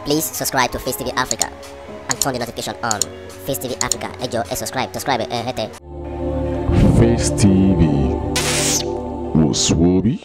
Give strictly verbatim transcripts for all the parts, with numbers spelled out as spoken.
Please subscribe to Face T V Africa and turn the notification on. Face T V Africa, ẹ jọ̀ọ́ ẹ subscribe, subscribe ẹ hẹ́tẹ̀. Face T V was Swoby.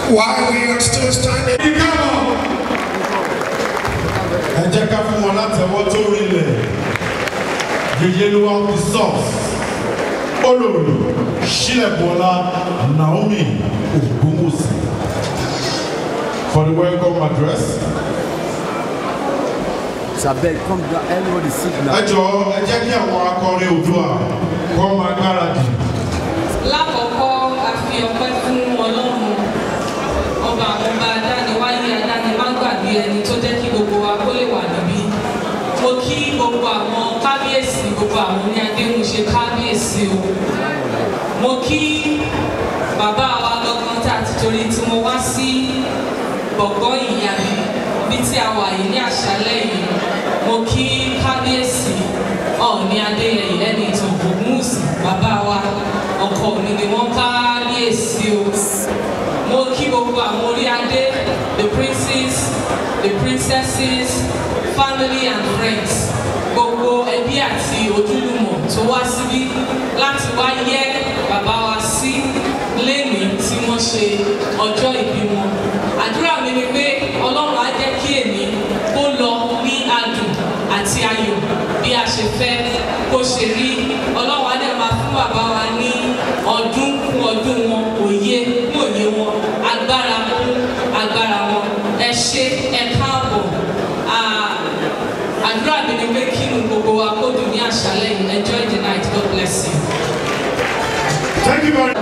While we are still standing, ẹ jẹ́ ká fún wọn látẹ̀wọ́ tó rinlẹ̀. Yèyélúwà of the source, Olórí Ṣílẹ̀bọ́lá Naomi Ògúnwùsì, for the welcome address. Sabeg, come down, everybody sit now. Ẹ jọ̀ọ́, ẹ jẹ́ kí àwọn akọrin Oòduà kó máa gbáradì. Lákọ̀ọ́kọ́ a fi ọpẹ́ fún Ọlọ́run ọba àwọn ọba adániwáyé adánimágbàgbé ẹni tó jẹ́ kí gbogbo wa kó lè wà níbí. Mo kí gbogbo àwọn kábíyèsí gbogbo àwọn ní Adéhùnṣe kábíyèsí o. Mo kí bàbá wa lọ́gán tá a ti torí tí mo wá sí gbọ̀ngàn ìyàbí bí tí a wà yìí ní àṣálẹ́ yìí. Mo kí kábíyèsí Ọọ̀ni Adéyẹyè ẹni ìtàn Ògúnwùsì bàbá wa ọkọ mi ni wọ́n kábíyèsí o. Mo kí gbogbo àwọn orí adé, the princes, the princesses, family and friends, gbogbo ẹbí àti ojúlùmọ̀ tó wá síbí láti wá yẹ bàbá wa sí lẹ́nìí tí wọ́n ṣe ọjọ́ ìbí wọn. Àdúrà mi ni pé Ọlọ́run á jẹ́ kí èmi kó lọ ní adùn àti ayọ̀ bí a ṣe fẹ́ kó ṣe rí. Ọlọ́run á dẹ̀ máa fún bàbá wa ní ọdún kún ọdún wọn, òye kún òye wọn, agbára kún agbára wọn. Ẹ ṣé, ẹ káàbọ̀. Àdúrà mi ni pé kí nu gbogbo wa kó dùn ní àṣálẹ́ yìí. Enjoy the night. God bless you. Thank you very much.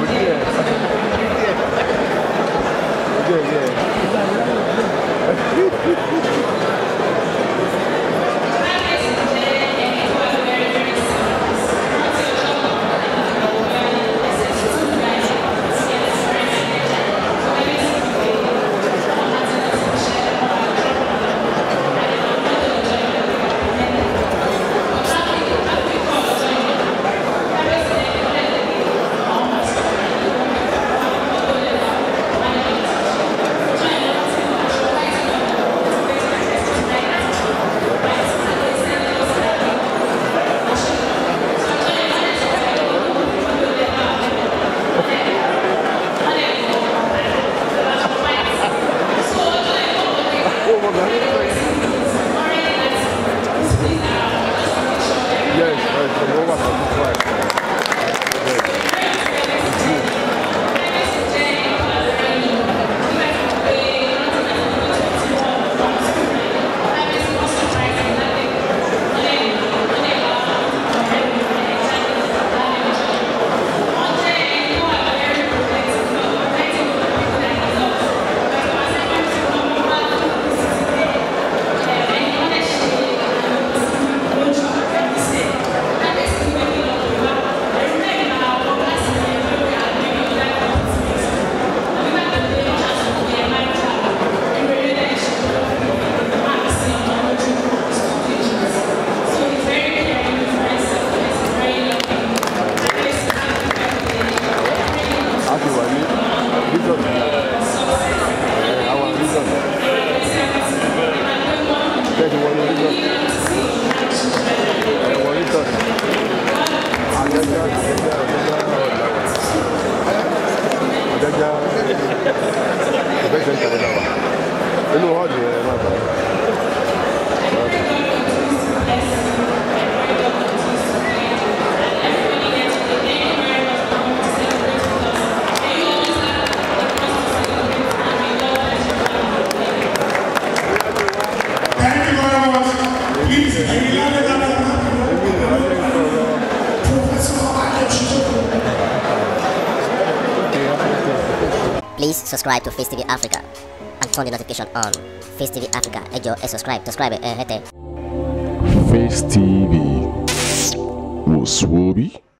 Please subscribe to Face T V Africa and turn the notification on. Face T V Africa, ẹ jọ̀ọ́ ẹ subscribe, subscribe ẹ hẹ́tẹ̀. Face T V was Swoby.